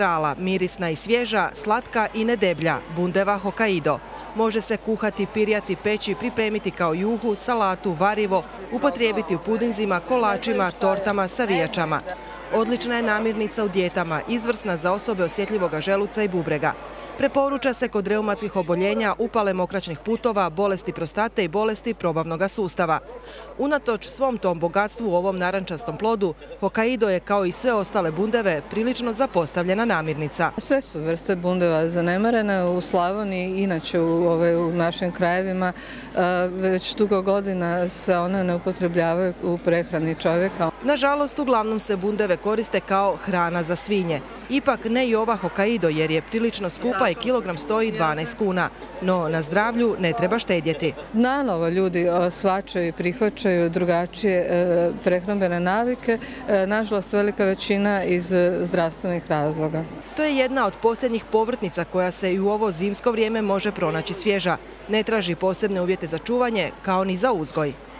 Rala, mirisna i svježa, slatka i nedeblja, bundeva Hokkaido. Može se kuhati, pirjati, peći, pripremiti kao juhu, salatu, varivo, upotrijebiti u pudinzima, kolačima, tortama, savijačama. Odlična je namirnica u dijetama, izvrsna za osobe osjetljivoga želuca i bubrega. Preporuča se kod reumatskih oboljenja, upale mokraćnih putova, bolesti prostate i bolesti probavnog sustava. Unatoč svom tom bogatstvu u ovom narančastom plodu, Hokkaido je kao i sve ostale bundeve prilično zapostavljena namirnica. Sve su vrste bundeva zanemarene u Slavoniji, inače u našim krajevima. Već dugo godina se one ne upotrebljavaju u prehrani čovjeka. Nažalost, uglavnom se bundeve koriste kao hrana za svinje. Ipak ne i ova Hokkaido jer je prilično skupa i kilogram stoji 12 kuna. No na zdravlju ne treba štedjeti. Nanovo ljudi shvaćaju i prihvaćaju drugačije prehrambene navike. Nažalost, velika većina iz zdravstvenih razloga. To je jedna od posljednjih povrtnica koja se i u ovo zimsko vrijeme može pronaći svježa. Ne traži posebne uvjete za čuvanje kao ni za uzgoj.